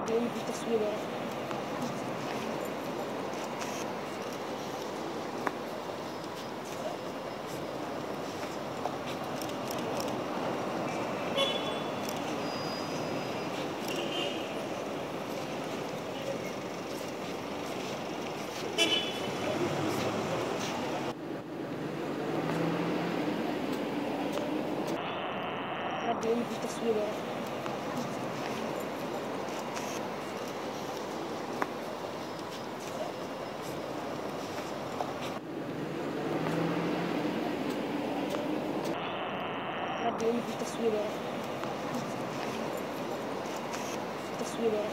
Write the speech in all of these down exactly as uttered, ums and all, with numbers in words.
بيقول لي في تصوير ورا. رب يقول لي في تصوير ورا. رب يقول لي في تصوير ورا. تصوير ورا.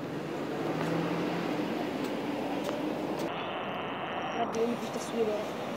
رب يقول لي في تصوير ورا.